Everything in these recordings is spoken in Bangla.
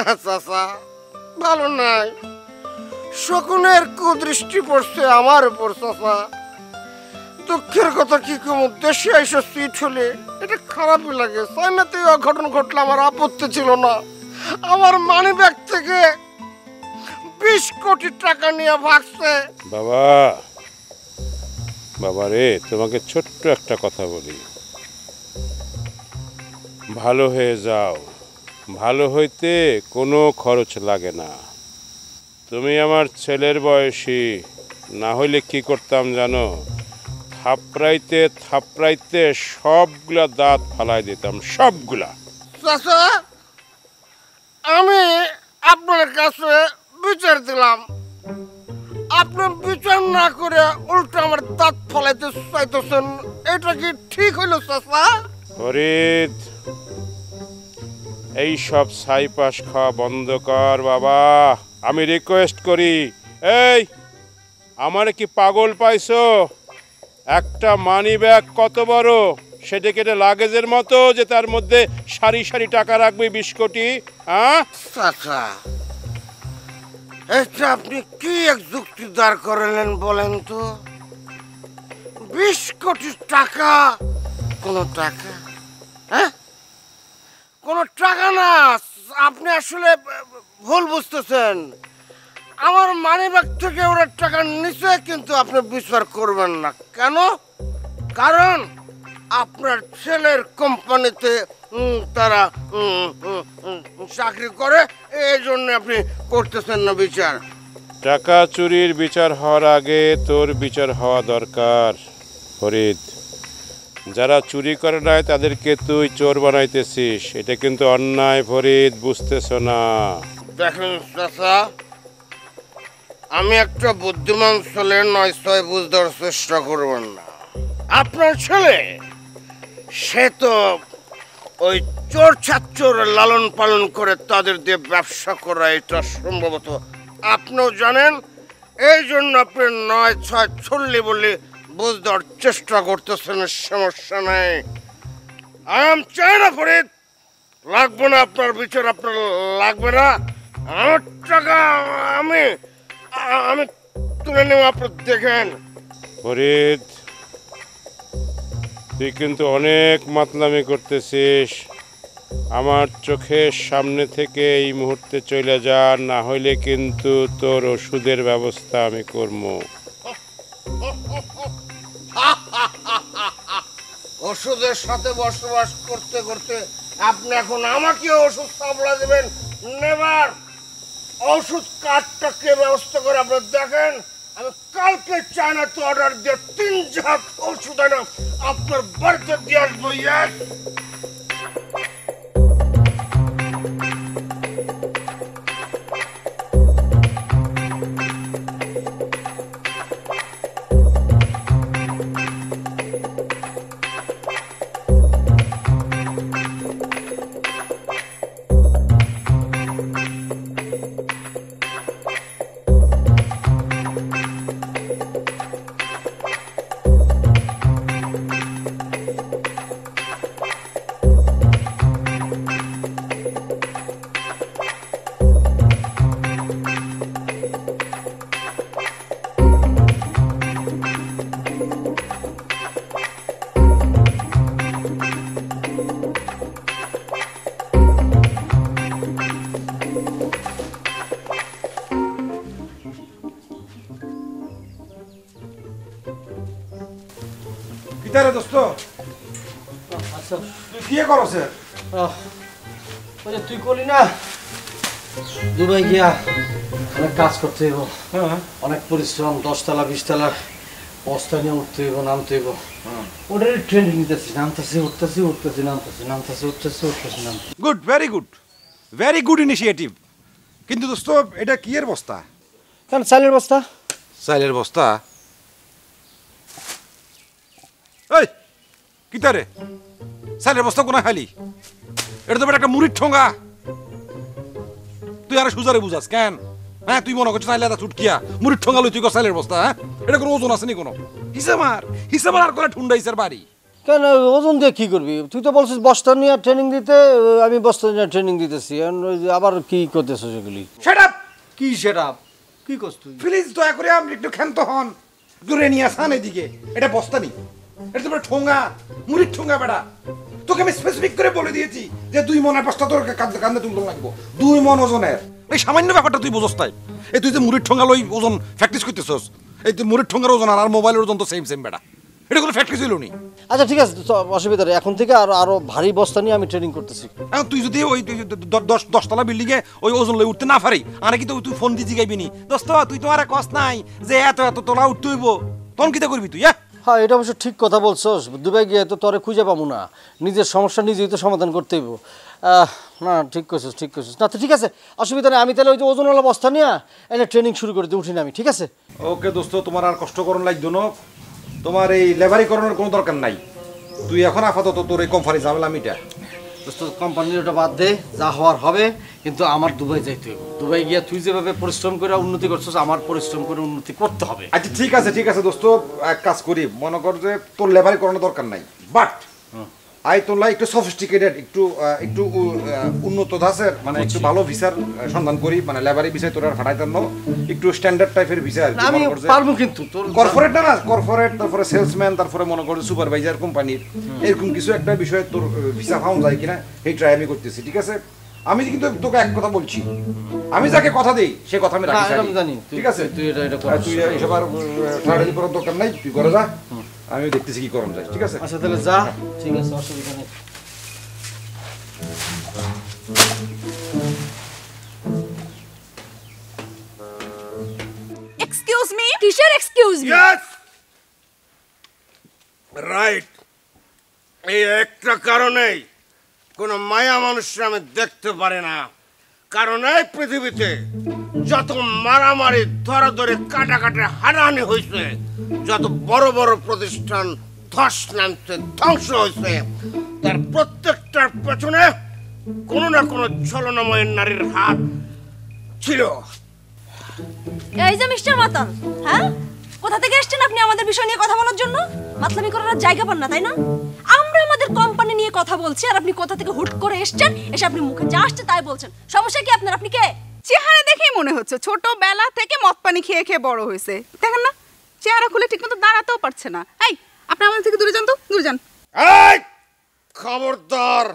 না চাচা, ভালো নাই। শকুনের কুদৃষ্টি পড়ছে আমার উপর চাচা। দুঃখের কথা কি কম, দেশে এসে সিট হলে এটা খারাপই লাগে। চাইনাতে অঘটন ঘটলে আমার আপত্তি ছিল না। আমার মানি ব্যাগ থেকে 20 কোটি টাকা নিয়ে ভাগছে। বাবা, বাবা রে, তোমাকে ছোট্ট একটা কথা বলি, ভালো হয়ে যাও। ভালো হইতে কোনো খরচ লাগে না। তুমি আমার ছেলের বয়সী, না হইলে কি করতাম জানো? থাপড়াইতে থাপড়াইতে সবগুলা দাঁত ফালাই দিতাম, সবগুলা। চাচা, আমি আপনার কাছে বিচার দিলাম, আপনি বিচার না করে উল্টো আমার দাঁত ফলাইতে চাইতেছেন, এটা কি ঠিক হইল চাচা? ফরিদ, এই সব ছাইপাস খাওয়া বন্ধ কর বাবা, আমি রিকোয়েস্ট করি। এই, আমার কি পাগল পাইছো? একটা মানি ব্যাগ কত বড়, সেটা কেটে লাগেজের মতো যে তার মধ্যে সারি সারি টাকা রাখবে 20 কোটি? হ্যাঁ চাচা, এটা আপনি কি এক যুক্তি দাঁড় করালেন বলেন তো? 20 কোটি টাকা কোন টাকা? হ্যাঁ, কোন টাকা না। আপনি আসলে ভুল বুঝতেছেন। আমার মানিব্যাগ থেকে ওরা টাকা নিচে, কিন্তু আপনি বিশ্বাস করবেন না। কেন? কারণ আপনার ছেলের কোম্পানিতে তারা চাকরি করে, এই জন্য আপনি করতেছেন না বিচার। টাকা চুরির বিচার হওয়ার আগে তোর বিচার হওয়া দরকার ফরিদ। যারা চুরি করে নাই তাদেরকে তুই চোর বানাইতেছিস, এটা কিন্তু অন্যায় ফরিদ, বুঝতেছ না? দেখেন চাচা, আমি একটা বুদ্ধিমান ছেলে, 9-6 বুঝতে চেষ্টা করবেন না। আপনার ছেলে সে তো ওই চোর ছাত্র লালন পালন করে তাদের দিয়ে ব্যবসা করা, এটা সম্ভবত আপনিও জানেন। এই জন্য আপনি 9-6 ছল্লি বলে বুঝতে চেষ্টা করতেছেন। সমস্যা নেই, আম চাই না ফরিদ, লাগবে না আপনার বিচার, আপনার লাগবে না। আমার টাকা আমি আমি তুলে নেব, আপনি দেখেন। ফরিদ, তুই কিন্তু অনেক মাতলামি করতেছিস। আমার চোখের সামনে থেকে এই মুহূর্তে চলে যা, না হইলে কিন্তু তোর ওষুধের ব্যবস্থা আমি করবো। ওষুধের সাথে বসবাস করতে করতে আপনি এখন আমাকে ওষুধ সামলা দেবেন? নেবার। ওষুধ কার্ডটাকে ব্যবস্থা করে আপনি দেখেন। আমি কালকে চায়নাতে অর্ডার দিয়ে 3 জাত ওষুধ এনে আপনার বাড়িতে দিয়ে আসবো। কিতারে দোস্ত, আচ্ছা তুই কি করছ? ওই যে তুই করলি না দুবাই গিয়া অনেক কাজ করতে হইব, অনেক পরিশ্রম, 10 তলা 20 তলা বস্তা নিয়ে উঠতে হইব, নামতে হইব। ওটার ট্রেনিং নিতেছি, নামতেছি উঠতেছি, উঠতেছি নামতেছি, নামতেছি উঠতেছি, উঠতেছি নামতেছি। Good, very good initiative. কিন্তু দোস্ত, এটা কি এর বস্তা? কেন চালের বস্তা? চাইলের বস্তা? এই কিতারে চাইলের বস্তা কোনা খালি? এটা তো একটা মুড়ির ঠোঙ্গা। তুই আর সুজারে বুঝাস কেন? হ্যাঁ, তুই মনে করছিস চাইলে ছুটকিয়া মুড়ির ঠোঙ্গা লই তুই চাইলের বস্তা? হ্যাঁ, এটা কোনো ওজন আছে নি কোনো? হিসাব আর করে ঠুন্ডা হিসার বাড়ি। কেন ওজন দিয়ে কি করবি? তুই তো বলছিস বস্তা নিয়ে ট্রেনিং দিতে, আমি বস্তা নিয়ে ট্রেনিং দিতেছি, আবার কি করতেছো সেগুলি? Shut up. কি সেটা কি করছ তুই? প্লিজ দয়া করে আপনি একটু ক্ষান্ত হন। দূরে নিয়ে আসান এদিকে। এটা বস্তা নেই, এটা তোমার ঠোঙা, মুড়ির ঠোঙা বেটা। তোকে আমি স্পেসিফিক করে বলে দিয়েছি যে 2 মনের বস্তা তোর কান্দে তুলতে লাগবো, 2 মন ওজনের। এই সামান্য ব্যাপারটা তুই বুঝস তাই? এই তুই যে মুড়ির ঠোঙা লই ওজন প্র্যাকটিস করতেছস, এই তুই মুড়ির ঠোঙার ওজন আর মোবাইলের ওজন তো সেম বেটা। এটা কোনো প্র্যাকটিস হইল নি। আচ্ছা ঠিক আছে, অসুবিধা নেই, এখন থেকে আরো ভারী বস্তা নিয়ে আমি ট্রেনিং করতেছি। এখন তুই যদি ওই 10 বিল্ডিং এ ওই ওজন লই উঠতে না পারি, আরে কি তো তুই ফোন দিয়ে জিগাইবি নি, দোস্ত তুই তো আরে কষ্ট নাই যে এত তোলা উঠতে হইব, তখন কিতা করবি তুই? হ্যাঁ, এটা অবশ্য ঠিক কথা বলছস। দুবাই গিয়ে তো তোরে খুঁজে পাবো না, নিজের সমস্যা নিজেই তো সমাধান করতে হইব। না ঠিক করছিস, ঠিক করছিস। না তো ঠিক আছে, অসুবিধা নেই, আমি তাহলে ওই যে ওজনওয়ালা বস্তা নিয়ে এটা ট্রেনিং শুরু করে দিই, উঠি না আমি, ঠিক আছে? ওকে দোস্ত, তোমার আর কষ্ট করন লাগতো না, তোমার এই লেবারি করানোর কোনো দরকার নাই। তুই এখন আপাতত তোর এই কোম্পানি ঝামেলা মিটা। দোস্ত কোম্পানির ওটা বাদ দে, যা হওয়ার হবে, কিন্তু আমার দুবাই যাইতে হবে। দুবাই গিয়ে তুই যেভাবে পরিশ্রম করে উন্নতি করছিস, আমার পরিশ্রম করে উন্নতি করতে হবে। আচ্ছা ঠিক আছে দোস্ত, এক কাজ করি, মনে কর যে তোর লেবারি করানোর দরকার নাই, বাট আই তোলা একটু সফিস্টিকেটেড, একটু উন্নত ধাঁচের, মানে একটু ভালো ভিসার সন্ধান করি, মানে লেবারি ভিসায় তোর আর ফাটাইতেন না, একটু স্ট্যান্ডার্ড টাইপের ভিসা। আমি পারবো কিন্তু তোর কর্পোরেট না, কর্পোরেট, তারপরে সেলসম্যান, তারপরে মনে কর সুপারভাইজার কোম্পানির, এরকম কিছু একটা বিষয়ে তোর ভিসা পাওয়া যায় কিনা এই ট্রাই আমি করতেছি, ঠিক আছে? আমি কিন্তু তোকে এক কথা বলছি, আমি যাকে কথা দেই সে কথা আমি রাখি, জানি, ঠিক আছে? তুই এটা তুই এইসব আর ঠাড়াড়ি করার দরকার নাই, তুই করে যা, আমি দেখতেছি কি করণ যায়, ঠিক আছে? আচ্ছা তাহলে যা, ঠিক আছে, অসুবিধা নেই। এক্সকিউজ মি, কিসের এক্সকিউজ মি? ইয়েস রাইট, এই একটা কারণেই কোনো মায়া মানুষ আমি দেখতে পারি না, কারণ এই পৃথিবীতে যত মারামারি, ধরাধরি, কাটাকাটি, হানাহানি হয়েছে, যত বড় বড় প্রতিষ্ঠান ধস নামছে, ধ্বংস হয়েছে, তার প্রত্যেকটার পেছনে কোনো না কোনো ছলনাময় নারীর হাত ছিল। এই যে মিস্টার মাতাল, হ্যাঁ, কোথা থেকে এসেছেন আপনি আমাদের বিষয় নিয়ে কথা বলার জন্য? মাতলামি করার জায়গা পান না, তাই না? আমরা আমাদের কোম্পানি নিয়ে কথা বলছি, আর আপনি কোথা থেকে হুট করে এসেছেন, এসে আপনি মুখে যা আসছে তাই বলছেন। সমস্যা কি আপনার? আপনি কে? চেহারা দেখেই মনে হচ্ছে ছোটবেলা থেকে মদ পানি খেয়ে খেয়ে বড় হয়েছে। দেখেন না, চেহারা খুলে ঠিক মতো দাঁড়াতেও পারছে না। এই, আপনি আমাদের থেকে দূরে যান তো, দূরে যান। এই খবরদার,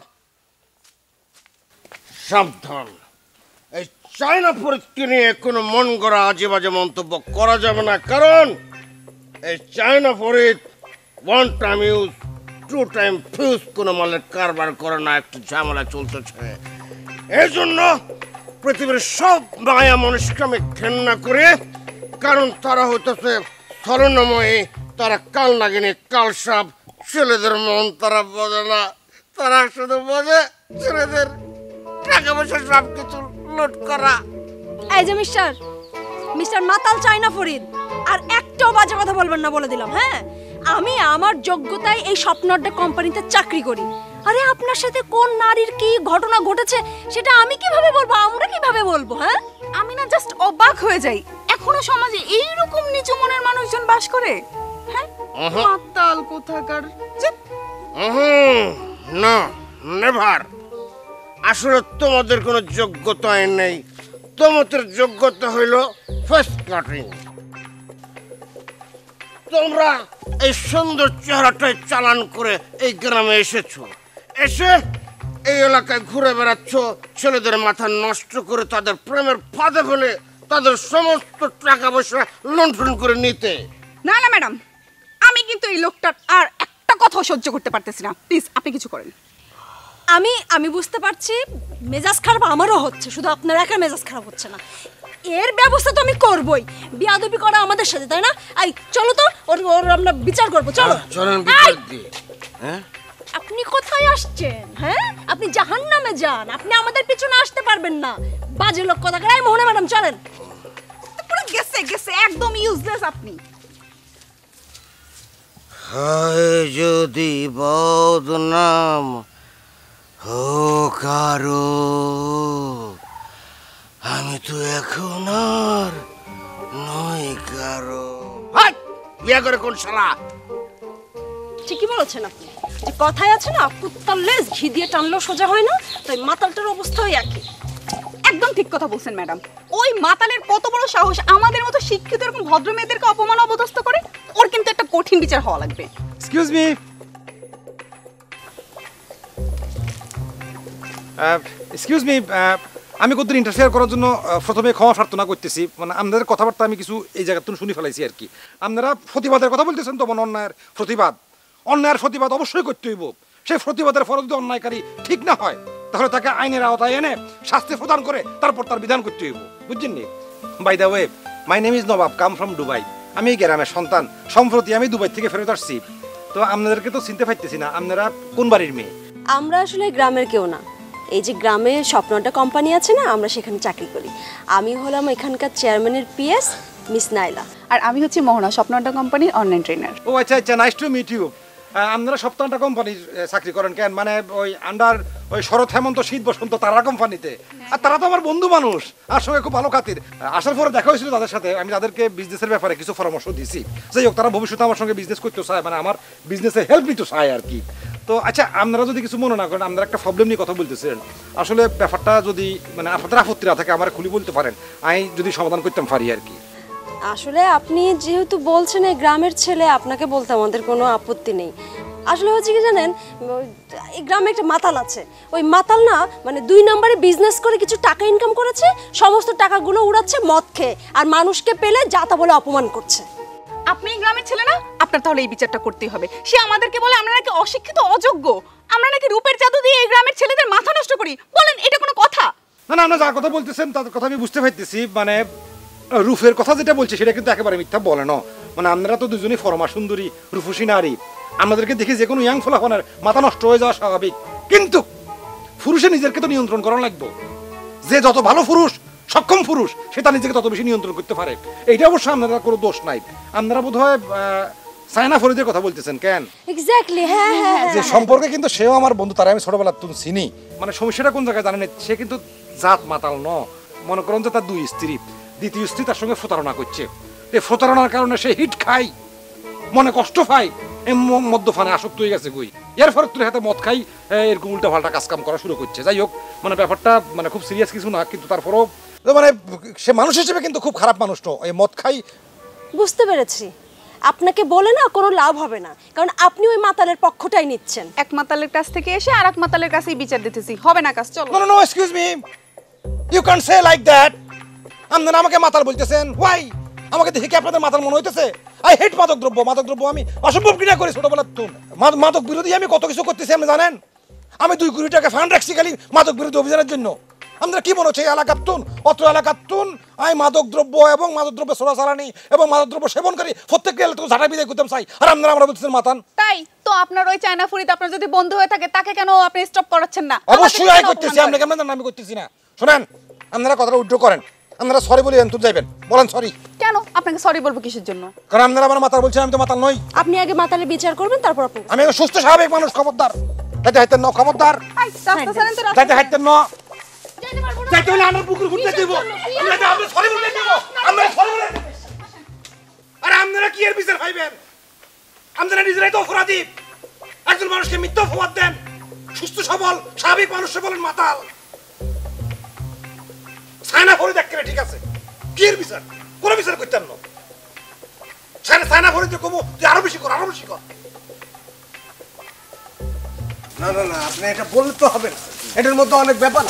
সাবধান, এই চায়না পরীক্ষা নিয়ে কোনো মন গড়া আজে বাজে মন্তব্য করা যাবে না, কারণ এই China Farid one time use, 2 time fuse কোনো মালের কারবার করে না, একটু ঝামেলা চলতেছে। এই জন্য পৃথিবীর সব মায়া মানুষকে আমি ঘেন্না করি, কারণ তারা হইতেছে ছলনাময়ী, তারা কাল নাগিনী, কাল সাপ, ছেলেদের মন তারা বোঝে না, তারা শুধু বোঝে ছেলেদের টাকা পয়সা সব কিছু লুট করা। এই যে মিস্টার মাতাল চায়না ফরিদ, আর একটাও বাজে কথা বলবেন না বলে দিলাম, হ্যাঁ? আমি আমার যোগ্যতায় এই স্বপ্নটা কোম্পানিতে চাকরি করি। আরে আপনার সাথে কোন নারীর কি ঘটনা ঘটেছে সেটা আমি কিভাবে বলবো, আমরা কিভাবে বলবো? হ্যাঁ, আমি না জাস্ট অবাক হয়ে যাই, এখনো সমাজে এইরকম নিচু মনের মানুষজন বাস করে। হ্যাঁ, মাতাল কোথাকার। না, নেভার। আসলে তোমাদের কোনো যোগ্যতাই নেই, তোমাদের যোগ্যতা হইল ফেস কাটিং। তোমরা এই সুন্দর চেহারাটাই চালান করে এই গ্রামে এসেছো, এসে এই এলাকায় ঘুরে বেড়াচ্ছ, ছেলেদের মাথা নষ্ট করে তাদের প্রেমের ফাঁদে ফেলে তাদের সমস্ত টাকা পয়সা লুণ্ঠন করে নিতে। না না ম্যাডাম, আমি কিন্তু এই লোকটার আর একটা কথা সহ্য করতে পারতেছি না, প্লিজ আপনি কিছু করেন। আমি বুঝতে পারছি মেজাজ খারাপ আমারও হচ্ছে, শুধু আপনার একা মেজাজ খারাপ হচ্ছে না। এর ব্যবস্থা তো আমি করবই, বিয়াদবি করা আমাদের সাথে, তাই না? আই চলো তো, ওর আমরা বিচার করবো, চলো। চলেন বিচার দিয়ে। হ্যাঁ, আপনি কোথায় আসছেন? হ্যাঁ, আপনি জাহান্নামে যান, আপনি আমাদের পিছনে আসতে পারবেন না, বাজে লোক কথা। এই মোহনা ম্যাডাম চলেন। পুরো গেছে একদম ইউজলেস আপনি। হায় যদি বদনাম হোক আরো, আমি তো এখন আর নই কারো। বিয়ে করে কোন শালা? ঠিকই বলেছেন আপনি। যে কথায় আছে না, কুত্তার লেজ ঘি দিয়ে টানলেও সোজা হয় না, তো এই মাতালটার অবস্থাও একই। একদম ঠিক কথা বলছেন ম্যাডাম। ওই মাতালের কত বড় সাহস আমাদের মতো শিক্ষিত এরকম ভদ্র মেয়েদেরকে অপমান অবদস্থ করে। ওর কিন্তু একটা কঠিন বিচার হওয়া লাগবে। এক্সকিউজ মি, এক্সকিউজ মি, আমি কত ইন্টারফেয়ার করার জন্য প্রথমে ক্ষমা প্রার্থনা করতেছি। মানে আপনাদের কথাবার্তা আমি কিছু এই জায়গা থেকে শুনে ফেলাইছি আর কি। আপনারা প্রতিবাদের কথা বলতেছেন তো, মানে অন্যায়ের প্রতিবাদ অবশ্যই করতে হইব। সেই প্রতিবাদের ফলে যদি অন্যায়কারী ঠিক না হয়, তাহলে তাকে আইনের আওতায় এনে শাস্তি প্রদান করে তারপর তার বিধান করতে হইব, বুঝছেন নি? By the way, my name is Nawab, come from Dubai. আমি এই গ্রামের সন্তান, সম্প্রতি আমি দুবাই থেকে ফেরত আসছি। তো আপনাদেরকে তো চিনতে পারতেছি না, আপনারা কোন বাড়ির মেয়ে? আমরা আসলে গ্রামের কেউ না, এই যে গ্রামে স্বপ্নটা কোম্পানি আছে না, আমরা সেখানে চাকরি করি। আমি হলাম এখানকার চেয়ারম্যানের পিএস মিস নাইলা। আর আমি হচ্ছে মোহনা, স্বপ্নটা কোম্পানির অনলাইন ট্রেনার। ও আচ্ছা আচ্ছা, নাইস টু মিট ইউ। আপনারা সপ্তাহটা কোম্পানির চাকরি করেন কেন? মানে ওই আন্ডার ওই শরৎ হেমন্ত শীত বসন্ত তারা কোম্পানিতে? আর তারা তো আমার বন্ধু মানুষ, আর সঙ্গে খুব ভালো খাতির। আসার পরে দেখা হয়েছিল তাদের সাথে, আমি তাদেরকে বিজনেসের ব্যাপারে কিছু পরামর্শ দিয়েছি। যাই হোক, তারা ভবিষ্যতে আমার সঙ্গে বিজনেস করতে চায়, মানে আমার বিজনেসে হেল্প নিতে চায় আর কি। তো আচ্ছা, আপনারা যদি কিছু মনে না করেন, আপনারা একটা প্রবলেম নিয়ে কথা বলতেছেন। আসলে ব্যাপারটা যদি মানে আপনাদের আপত্তি না থাকে আমার খুলি বলতে পারেন, আমি যদি সমাধান করতাম পারি আর কি। আসলে আপনি যেহেতু বলছেন এই গ্রামের ছেলে, আপনাকে বলতে আমাদের কোনো আপত্তি নেই। আসলে হচ্ছে কি জানেন, এই গ্রামে একটা মাতাল আছে। ওই মাতাল না মানে 2 নম্বরে বিজনেস করে কিছু টাকা ইনকাম করেছে, সমস্ত টাকাগুলো উড়াচ্ছে মদ খেয়ে, আর মানুষকে পেলে যা তা বলে অপমান করছে। আপনি এই গ্রামের ছেলে না, আপনার তাহলে এই বিচারটা করতেই হবে। সে আমাদেরকে বলে আমরা নাকি অশিক্ষিত, অযোগ্য, আমরা নাকি রূপের জাদু দিয়ে এই গ্রামের ছেলেদের মাথা নষ্ট করি। বলেন, এটা কোনো কথা? না না, আপনারা যা কথা বলতেছেন তার কথা আমি বুঝতে পারতেছি। মানে রূপের কথা যেটা বলছে সেটা কিন্তু একেবারে মিথ্যা বলে না। মানে আপনারা তো দুজনই ফরমা সুন্দরী, রূপসী নারী। আমাদেরকে দেখে যে কোনো ইয়াং ফলাফলের মাথা নষ্ট হয়ে যাওয়া স্বাভাবিক, কিন্তু পুরুষের নিজেকে তো নিয়ন্ত্রণ করা লাগবে। যে যত ভালো পুরুষ, সক্ষম পুরুষ, সে তার নিজেকে তত বেশি নিয়ন্ত্রণ করতে পারে। এইটা অবশ্য আপনারা কোনো দোষ নাই। আপনারা বোধ হয় সায়না ফরিদের কথা বলতেছেন কেন? এক্স্যাক্টলি, হ্যাঁ হ্যাঁ। যে সম্পর্কে কিন্তু সেও আমার বন্ধু, তারা আমি ছোটবেলার তুমি চিনি। মানে সমস্যাটা কোন জায়গায় জানেন? সে কিন্তু জাত মাতাল ন। মনে করেন যে তার 2 স্ত্রী, দ্বিতীয় স্ত্রী তার সঙ্গে প্রতারণা করছে। এই প্রতারণার কারণে সে হিট খায়, মনে কষ্ট পায়, মদ্যপানে আসক্ত হয়ে গেছে। কই এর ফলে তুই হাতে মদ খাই এরকম উল্টা পাল্টা কাজ কাম করা শুরু করছে। যাই হোক, মানে ব্যাপারটা মানে খুব সিরিয়াস কিছু না, কিন্তু তারপরেও মানে সে মানুষ হিসেবে কিন্তু খুব খারাপ মানুষ তো। এই মদ খাই। বুঝতে পেরেছি, আপনাকে বলে না কোনো লাভ হবে না, কারণ আপনি ওই মাতালের পক্ষটাই নিচ্ছেন। এক মাতালের কাছ থেকে এসে আর এক মাতালের কাছেই বিচার দিতেছি, হবে না কাজ। চলো। No no no, excuse me, you can say like that. আপনারা আমাকে মাতাল বলতেছেন, ওয়াই? আমাকে দেখে কি আপনাদের মাতাল মনে হইতেছে? আই হেট মাদকদ্রব্য। মাদকদ্রব্য আমি অসম্ভব ঘৃণা করি ছোটবেলার তো। মাদক বিরোধী আমি কত কিছু করতেছি আপনি জানেন? আমি 2 কোটি টাকা ফান্ড রাখছি খালি মাদক বিরোধী অভিযানের জন্য। আপনারা কি মনে হচ্ছে এই এলাকার তুন, অত্র এলাকার তুন আমি মাদকদ্রব্য এবং মাদকদ্রব্য চোরাচালানি এবং মাদকদ্রব্য সেবনকারী প্রত্যেককে এলাকা ঝাঁটা বিদায় করতাম চাই, আর আপনারা আমরা বলতেছেন মাতান? তাই তো আপনার ওই চায়না ফরিদ আপনার যদি বন্ধ হয়ে থাকে, তাকে কেন আপনি স্টপ করাচ্ছেন না? অবশ্যই আই করতেছি, আপনি কেমন আমি করতেছি না। শুনেন, আপনারা কথাটা উইথড্র করেন। আপনারা সরি বলে তুই যাবেন, বলেন সরি। কেন আপনাকে সরি বলবো কিসের জন্য? কারণ আপনারা আমার মাতাল বলছেন, আমি তো মাতাল নই। আপনি আগে মাতালের বিচার করবেন, তারপর আপনি। আমি একটা সুস্থ স্বাভাবিক মানুষ। খবরদার যাইতে হাইতেন ন, খবরদার যাইতে হাইতেন ন। যাইতে হলে আমার বুকুর ঘুরতে দেব। আমরা সরি বলে দেব, আমরা সরি বলে দেব। আরে আপনারা কি এর বিচার পাইবেন? আপনারা নিজেরাই তো অপরাধী। একজন মানুষকে মিথ্যা অপবাদ দেন, সুস্থ সবল স্বাভাবিক মানুষকে বলেন মাতাল। সায়না ফরিদ একেবারে ঠিক আছে, কি এর বিচার? কোনো বিচার করতেন না। সায়না ফরিদ কমু, তুই আরো বেশি কর, আরো বেশি কর। না না না, আপনি এটা বললে তো হবে না, এটার মধ্যে অনেক ব্যাপার।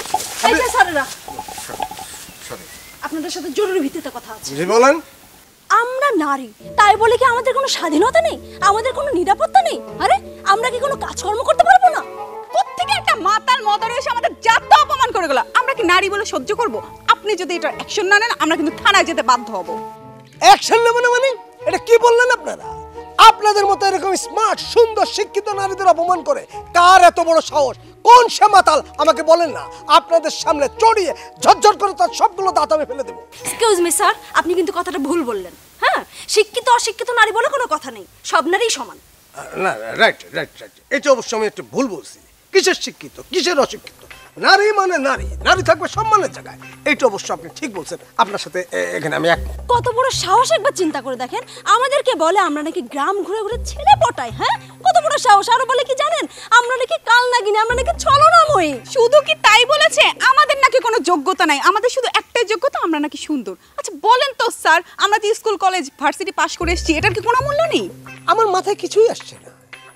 আপনাদের সাথে জরুরি ভিত্তিতে কথা আছে। জি বলেন। আমরা নারী, তাই বলে কি আমাদের কোনো স্বাধীনতা নেই? আমাদের কোনো নিরাপত্তা নেই? আরে আমরা কি কোনো কাজকর্ম করতে পারবো না? কোত্থেকে একটা মাতাল মদার এসে আমাদের জাতটা অপমান করে গেল, আমরা কি নারী বলে সহ্য করব? আপনি যদি এটা অ্যাকশন না নেন, আমরা কিন্তু থানায় যেতে বাধ্য হব। অ্যাকশন নেব না মানে? এটা কি বললেন আপনারা? আপনাদের মতো এরকম স্মার্ট সুন্দর শিক্ষিত নারীদের অপমান করে কার এত বড় সাহস? কোন সে মাতাল আমাকে বলেন না, আপনাদের সামনে চড়িয়ে ঝরঝর করে তার সবগুলো দাঁত আমি ফেলে দেবো। এক্সকিউজ মি স্যার, আপনি কিন্তু কথাটা ভুল বললেন। হ্যাঁ, শিক্ষিত অশিক্ষিত নারী বলে কোনো কথা নেই, সব নারীই সমান। না রাইট রাইট রাইট, এটা অবশ্য আমি একটু ভুল বলছি। কিসের শিক্ষিত কিসের অশিক্ষিত? নারী মানে নারী, নারী থাকবে সম্মানের জায়গায়। এইটা অবশ্য আপনি ঠিক বলছেন, আপনার সাথে এখানে আমি একমত। কত বড় সাহস, একবার চিন্তা করে দেখেন। আমাদেরকে বলে আমরা নাকি গ্রাম ঘুরে ঘুরে ছেলে পটাই। হ্যাঁ, কত বড় সাহস। আরো বলে কি জানেন, আমরা নাকি কাল নাগিনি, আমরা নাকি ছলনাময়ী। শুধু কি তাই বলেছে? আমাদের নাকি কোনো যোগ্যতা নাই, আমাদের শুধু একটাই যোগ্যতা, আমরা নাকি সুন্দর। আচ্ছা বলেন তো স্যার, আমরা যে স্কুল কলেজ ভার্সিটি পাশ করে এসেছি, এটার কি কোনো মূল্য নেই? আমার মাথায় কিছুই আসছে না।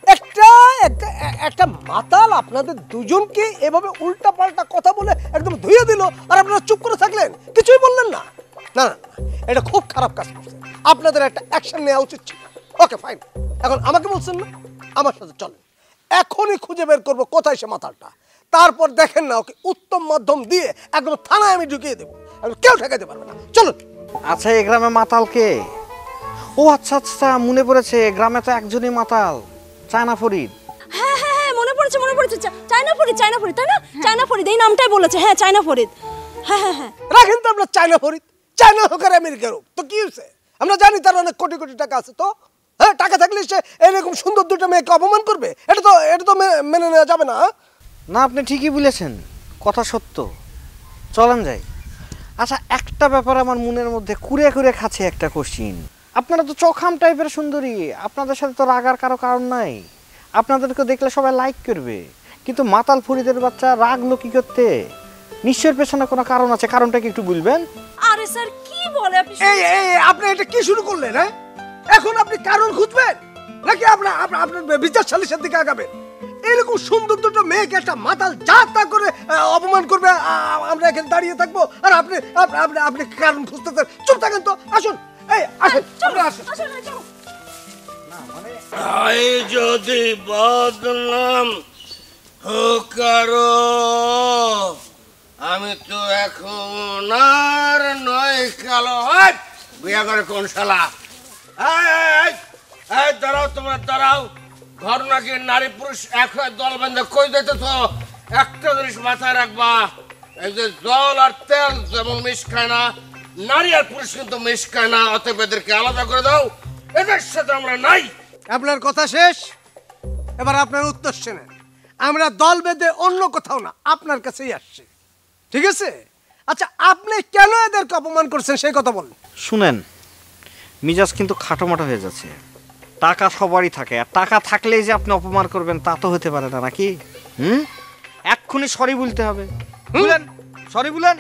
একটা মাতাল আপনাদের দুজনকে এভাবে উল্টা পাল্টা কথা বলে একদম ধুয়ে দিল, আর আপনারা চুপ করে থাকলেন, কিছুই বললেন না। না না, এটা খুব খারাপ কাজ করছেন, আপনাদের একটা অ্যাকশন নেওয়া উচিত ছিল। ওকে ফাইন, এখন আমাকে বলছেন না, আমার সাথে চলেন, এখনই খুঁজে বের করবো কোথায় সে মাতালটা। তারপর দেখেন না, ওকে উত্তম মাধ্যম দিয়ে একদম থানায় আমি ঢুকিয়ে দেবো, কেউ ঠেকাইতে পারবে না। চলুন। আচ্ছা, এই গ্রামে মাতাল কে? ও আচ্ছা আচ্ছা, মনে পড়েছে, গ্রামে তো একজনই মাতাল, চায়না ফরিদ। হ্যাঁ হ্যাঁ হ্যাঁ, মনে পড়েছে মনে পড়েছে, চায়না ফরিদ, চায়না ফরিদ, তাই না? চায়না ফরিদ এই নামটাই বলেছে। হ্যাঁ, চায়না ফরিদ। হ্যাঁ হ্যাঁ হ্যাঁ, রাখেন তো আমরা চায়না ফরিদ, চায়না হোক আর আমেরিকার হোক, তো কি হয়েছে? আমরা জানি তার অনেক কোটি কোটি টাকা আছে, তো হ্যাঁ, টাকা থাকলে সে এরকম সুন্দর দুটো মেয়েকে অপমান করবে? এটা তো মেনে নেওয়া যাবে না। না, আপনি ঠিকই বলেছেন, কথা সত্য, চলেন যাই। আচ্ছা, একটা ব্যাপার আমার মনের মধ্যে কুড়ে কুড়ে খাচ্ছে, একটা কোশ্চিন। আপনারা তো চোখাম টাইপের সুন্দরী, আপনাদের সাথে তো রাগার কারো কারণ নাই, আপনাদেরকে দেখলে সবাই লাইক করবে, কিন্তু মাতাল ফরিদের বাচ্চা রাগলো কি করতে? নিশ্চয়ের পেছনে কোনো কারণ আছে, কারণটা কি একটু বলবেন? আরে স্যার কি বলে আপনি? আপনি এটা কি শুরু করলেন? হ্যাঁ, এখন আপনি কারণ খুঁজবেন নাকি আপনার বিচার সালিশের দিকে আগাবেন? এরকম সুন্দর দুটো মেয়েকে একটা মাতাল যা তা করে অপমান করবে, আমরা এখানে দাঁড়িয়ে থাকবো আর আপনি কারণ খুঁজতেছেন? চুপ থাকেন তো, আসুন। এই আসুন, আসুন। আই যদি বদনাম কারো, আমি তো এখন আর নয় কালো। বিয়া করে কোন শালা? দাঁড়াও, তোমরা দাঁড়াও। ঘর নাকি নারী পুরুষ এক হয়ে দল বেঁধে কই দিতেছ? একটা জিনিস মাথায় রাখবা, এই যে জল আর তেল যেমন মিশ খায় না, নারী আর পুরুষ কিন্তু মিশ খায় না, অতএব এদেরকে আলাদা করে দাও, এদের সাথে আমরা নাই। আপনার কথা শেষ, এবার আপনার উত্তর শোনেন। আমরা দল বেঁধে অন্য কোথাও না, আপনার কাছেই আসছি, ঠিক আছে? আচ্ছা, আপনি কেন এদেরকে অপমান করছেন সেই কথা বলেন। শুনেন, মিজাজ কিন্তু খাটোমাটো হয়ে যাচ্ছে। টাকা সবারই থাকে, আর টাকা থাকলেই যে আপনি অপমান করবেন তা তো হতে পারে না, নাকি? এক্ষুনি সরি বলতে হবে। বলেন, সরি বলেন।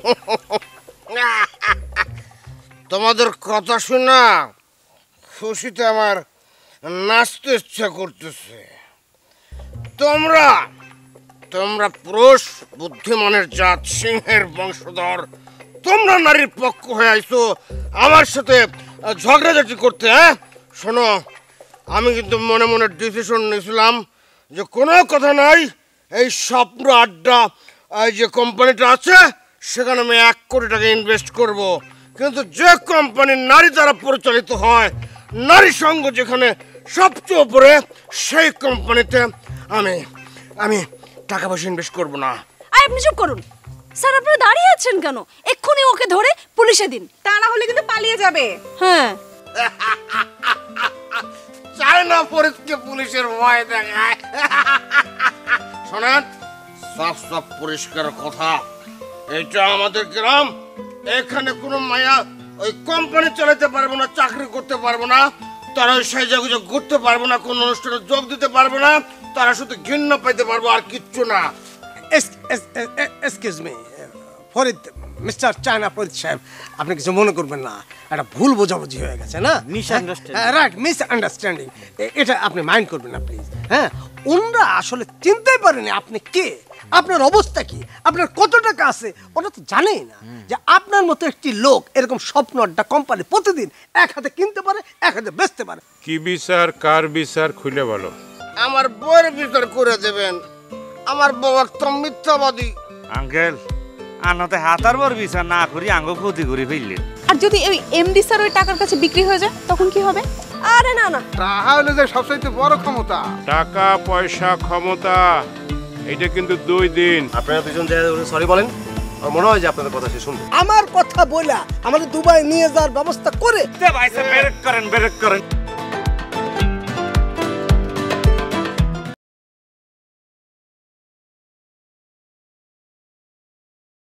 তোমাদের কথা শোনা খুশিতে আমার নাচতে ইচ্ছা করতেছে। তোমরা পুরুষ, বুদ্ধিমানের জাত, সিংহের বংশধর, তোমরা নারীর পক্ষ হয়ে আইছো আমার সাথে ঝগড়াঝাটি করতে। হ্যাঁ শোনো, আমি কিন্তু মনে মনে ডিসিশন নিয়েছিলাম যে কোনো কথা নাই, এই স্বপ্ন আড্ডা এই যে কোম্পানিটা আছে সেখানে আমি 1 কোটি টাকা ইনভেস্ট করব, কিন্তু যে কোম্পানি নারী দ্বারা পরিচালিত হয়, নারী সঙ্গ যেখানে সবচেয়ে উপরে, সেই কোম্পানিতে আমি টাকা পয়সা ইনভেস্ট করব না। আপনি চুপ করুন স্যার, আপনারা দাঁড়িয়ে আছেন কেন? এক্ষুনি ওকে ধরে পুলিশে দিন, তা না হলে কিন্তু পালিয়ে যাবে। হ্যাঁ, চায়না ফরিদকে পুলিশের ভয় দেখায়। শোনেন, সব পরিষ্কার কথা, এটা আমাদের গ্রাম, এখানে কোনো মায়া ওই কোম্পানি চালাতে পারবো না, চাকরি করতে পারবো না, তারা ওই সাইজাগুজো ঘুরতে পারবো না, কোনো অনুষ্ঠানে যোগ দিতে পারবো না, তারা শুধু ঘৃণা পাইতে পারবো, আর কিচ্ছু না। Excuse me Farid, mister China Farid সাহেব, আপনি কিছু মনে করবেন না, একটা ভুল বোঝাবুঝি হয়ে গেছে না? রাইট, মিস আন্ডারস্ট্যান্ডিং, এটা আপনি মাইন্ড করবেন না প্লিজ। হ্যাঁ, ওনারা আসলে চিনতেই পারেনি আপনি কে, আপনার অবস্থা কি, আপনার কত টাকা আছে, ওটা তো জানেই না যে আপনার মতো একটি লোক এরকম স্বপ্ন আড্ডা কোম্পানি প্রতিদিন এক হাতে কিনতে পারে, এক হাতে বেচতে পারে। কি বিচার, কার বিচার খুলে বলো। আমার বউয়ের বিচার করে দেবেন, আমার বউ একদম মিথ্যাবাদী। আঙ্কেল, আনাতে হাতার বর বিচার না করি আঙ্গ ক্ষতি করে ফেললেন। আর যদি ওই এমডি স্যার ওই টাকার কাছে বিক্রি হয়ে যায় তখন কি হবে? আরে না না, টাকা হলো যে সবচেয়ে বড় ক্ষমতা। টাকা পয়সা ক্ষমতা, এটা কিন্তু 2 দিন। আপনারা দুজন সরি বলেন, আমার মনে হয় যে আপনাদের কথা সে শুনবে। আমার কথা বলা আমাদের দুবাই নিয়ে যাওয়ার ব্যবস্থা করে ভাই স্যার, ব্রেক করেন।